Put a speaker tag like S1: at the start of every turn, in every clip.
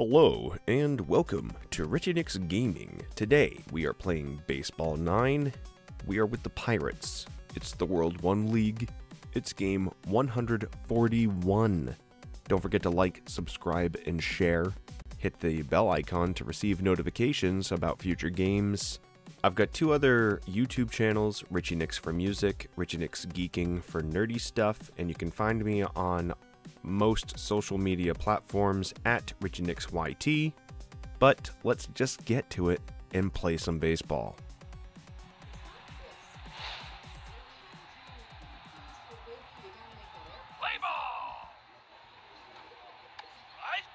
S1: Hello and welcome to Richie Nix Gaming. Today we are playing Baseball 9. We are with the Pirates. It's the World 1 League. It's game 141. Don't forget to like, subscribe, and share. Hit the bell icon to receive notifications about future games. I've got two other YouTube channels, Richie Nix for music, Richie Nix Geeking for nerdy stuff, and you can find me on most social media platforms at Richie Nix YT. But let's just get to it and play some baseball.
S2: Play ball! Right?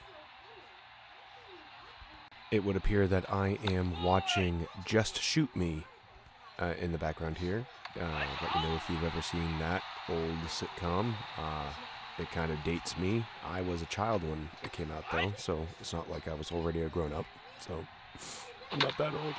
S1: It would appear that I am watching Just Shoot Me in the background here. Let me know if you've ever seen that old sitcom. It kind of dates me. I was a child when it came out, though, so it's not like I was already a grown-up. So I'm not that old.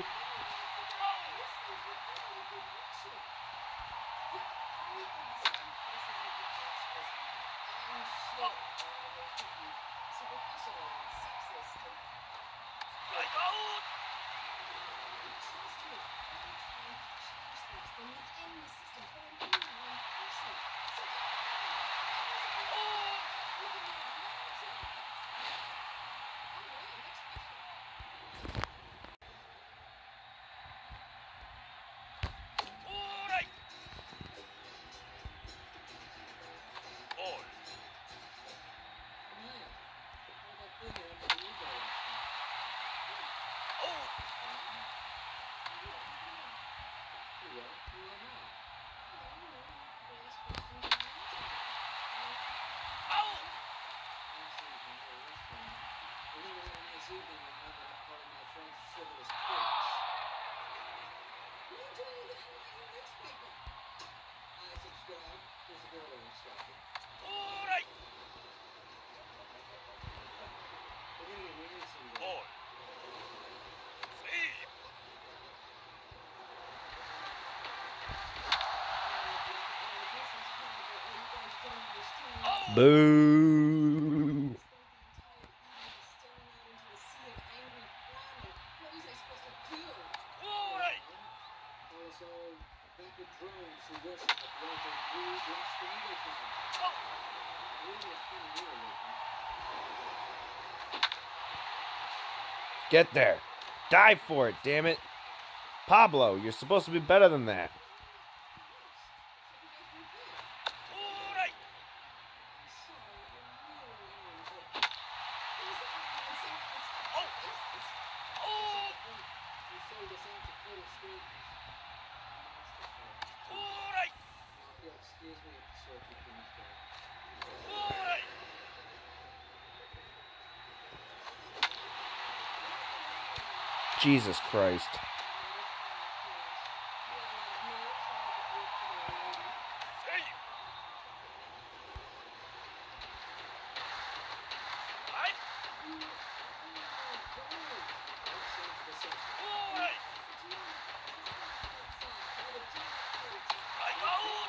S2: Strike out! All right. Ball. Oh. Out. All right. Ball. Save. Oh.
S1: Boo!
S2: All right. Oh.
S3: Get there. Dive for it, damn it. Pablo, you're supposed to be better than that.
S2: All right. Oh. Oh. All right. All right.
S3: Jesus Christ.
S2: Save. Right. All right. Strike out.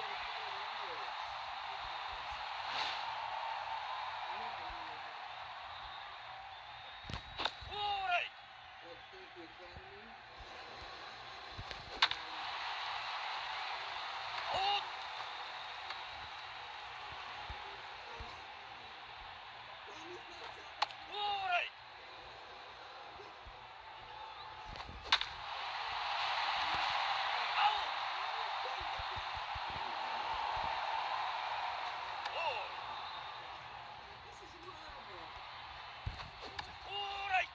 S2: All right. Oh. All right. Out. Ball. All right.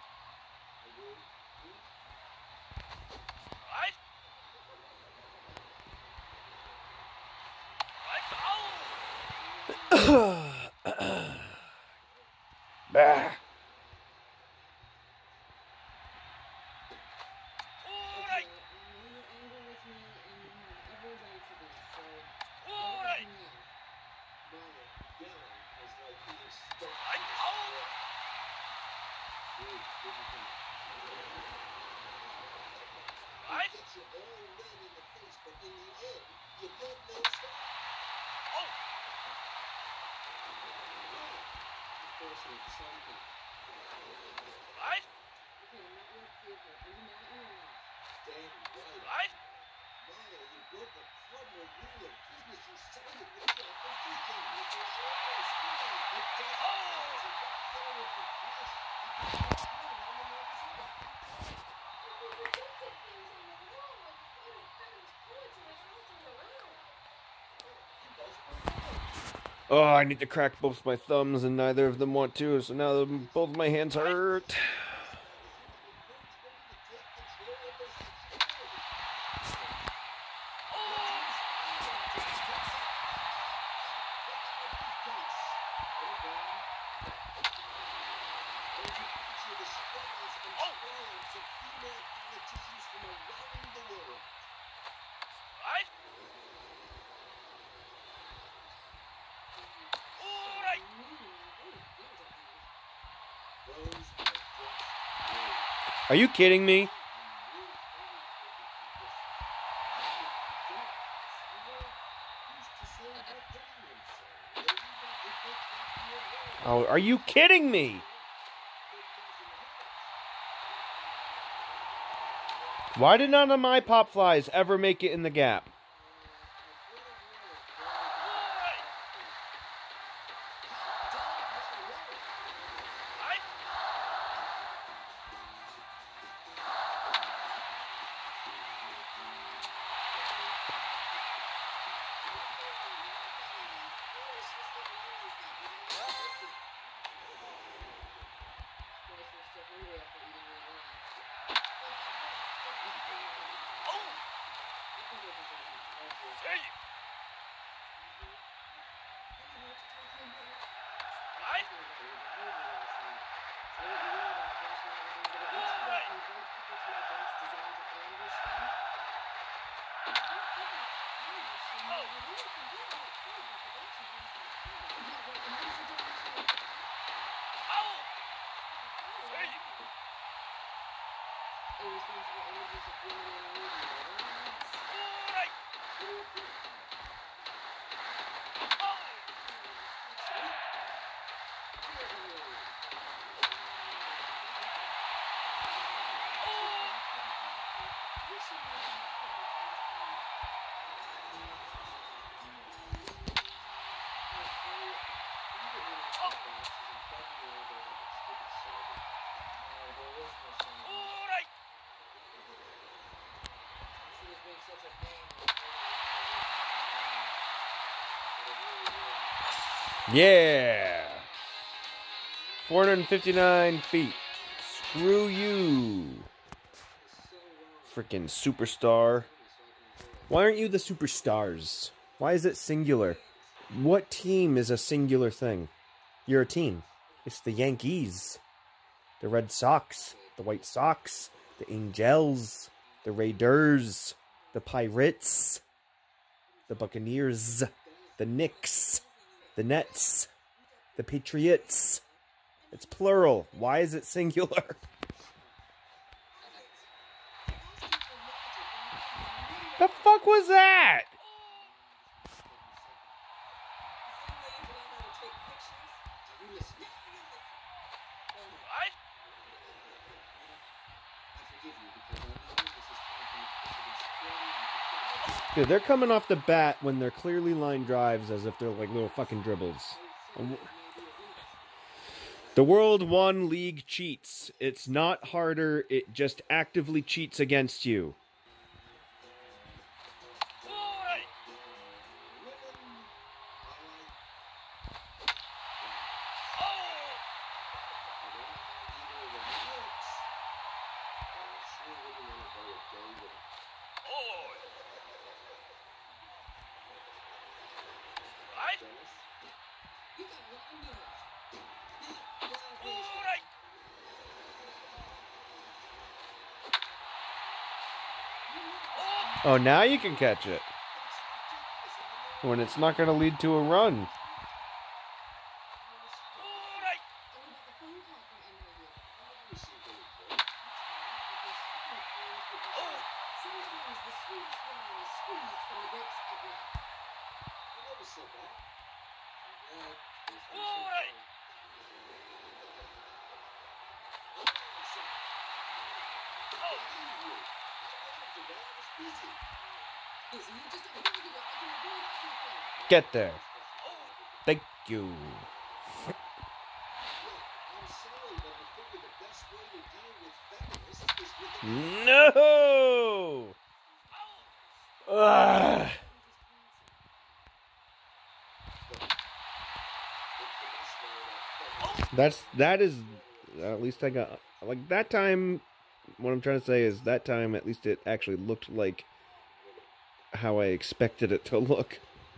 S2: Right. Strike out.
S3: Bah.
S2: All right. All right. Strike out. Right. Oh. Right. Right.
S1: Oh, I need to crack both my thumbs, and neither of them want to, so now both my hands hurt.
S2: Right. Alright.
S1: Are you kidding me? Oh, are you kidding me? Why did none of my pop flies ever make it in the gap?
S2: Alright. Right. Oh. Hey. Right. Alright. Oh. Hey. Alright. Oh. Alright.
S1: Yeah. 459 feet. Screw you. Freaking superstar. Why aren't you the superstars? Why is it singular? What team is a singular thing? You're a team. It's the Yankees, the Red Sox, the White Sox, the Angels, the Raiders, the Pirates, the Buccaneers, the Knicks, the Nets, the Patriots. It's plural. Why is it singular? The fuck was that?
S2: Right.
S1: Dude, they're coming off the bat when they're clearly line drives as if they're like little fucking dribbles. The World 1 League cheats. It's not harder, it just actively cheats against you.
S2: Alright. Oh. Oh. Right. Alright.
S1: Oh, now you can catch it. When it's not going to lead to a run.
S2: Alright. Alright.
S3: Get there. Thank you. No! Ugh. That is at least I got like that time. What I'm trying to say is that time at least it actually looked like how I expected it to look.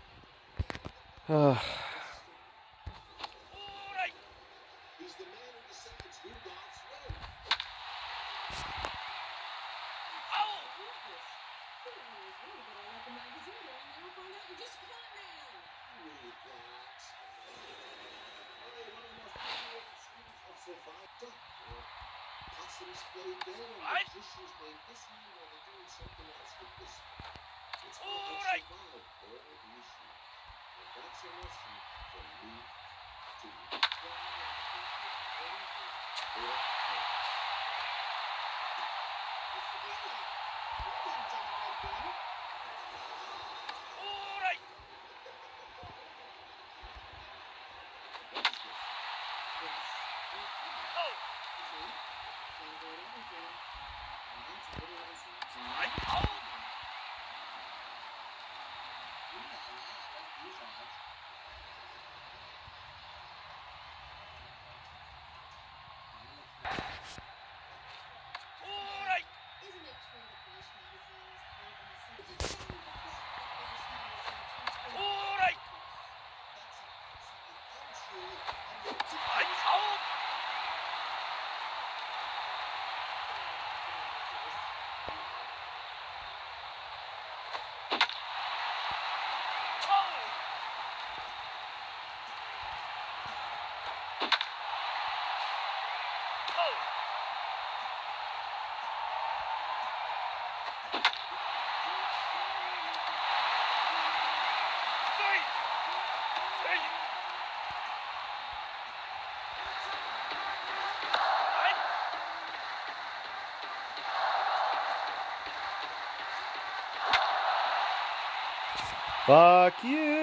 S3: Fuck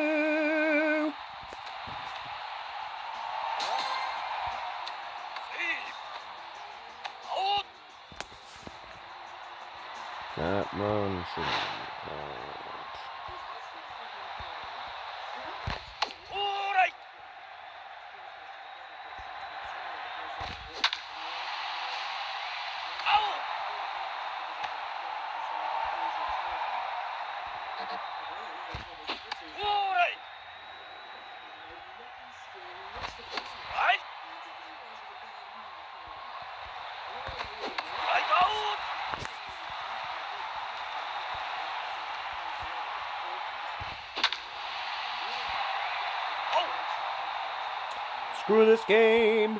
S3: you! That run should be called. Screw this game!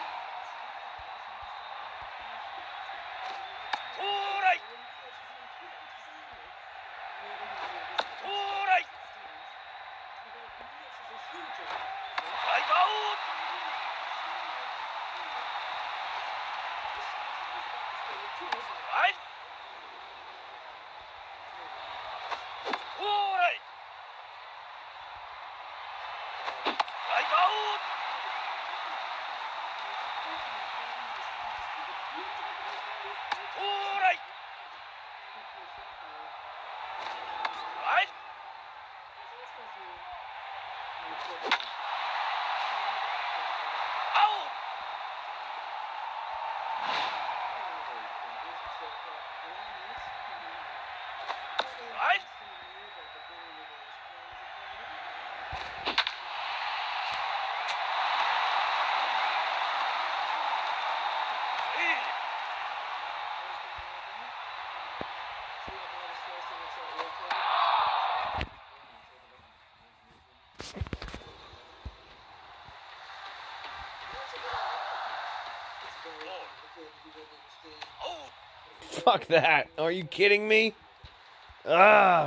S3: Fuck that. Are you kidding me? Ah.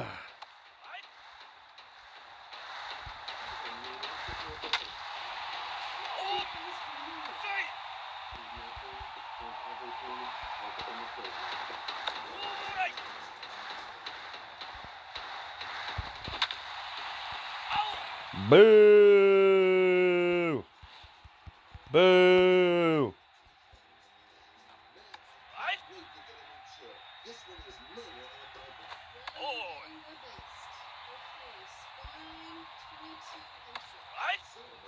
S1: Boo! Boo!
S2: Right. Forward. Right.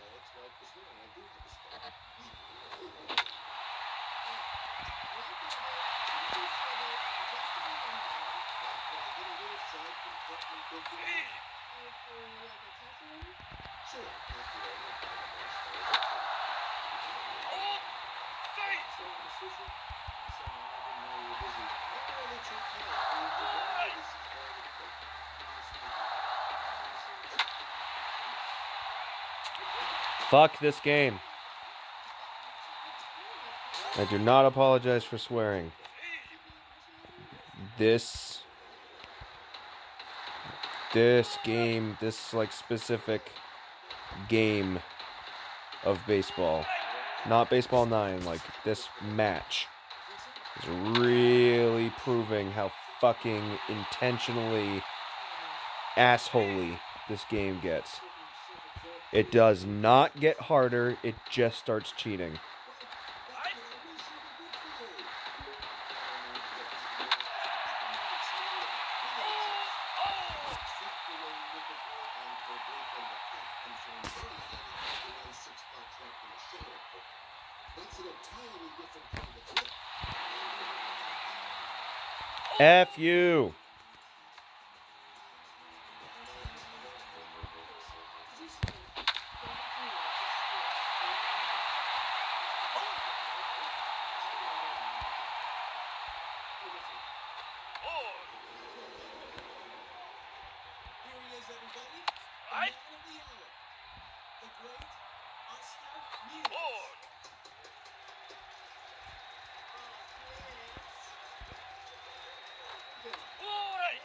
S2: Three. Hold. Three. Right.
S3: Fuck this game. I do not apologize for swearing. This game, this like specific game of baseball, not Baseball 9, like this match is really proving how fucking intentionally assholey this game gets. It does not get harder, it just starts cheating. F you.
S2: Right. Forward. Right.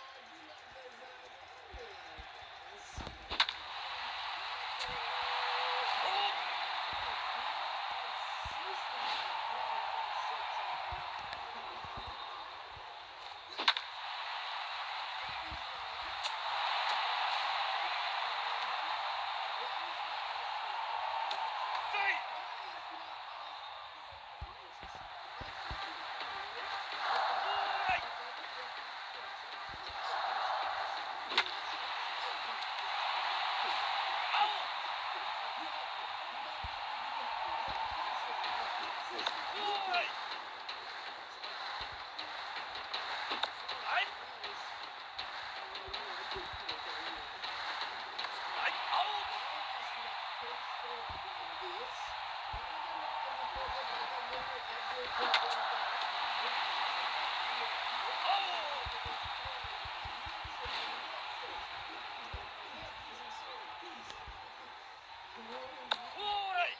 S2: Three. Right. Right. Right. Right. Out. Right.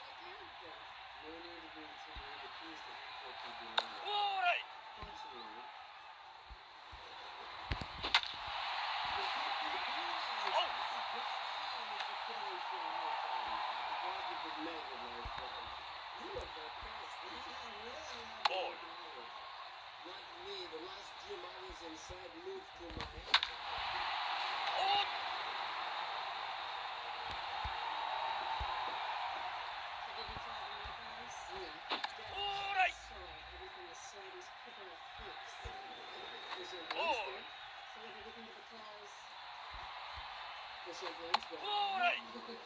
S2: Right. Forward. Hold. Right. Forward. Right.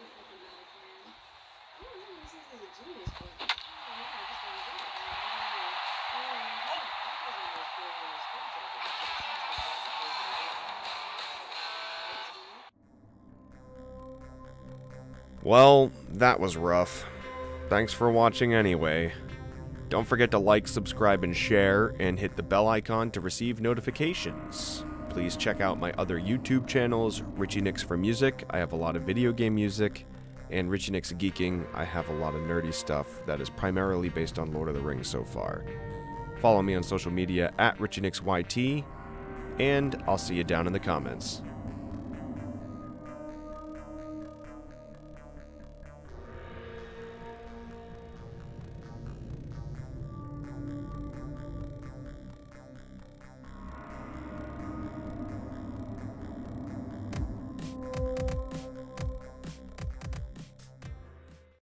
S1: Well, that was rough. Thanks for watching anyway. Don't forget to like, subscribe, and share, and hit the bell icon to receive notifications. Please check out my other YouTube channels, Richie Nix for Music. I have a lot of video game music, and Richie Nix Geeking. I have a lot of nerdy stuff that is primarily based on Lord of the Rings so far. Follow me on social media at Richie Nix YT, and I'll see you down in the comments.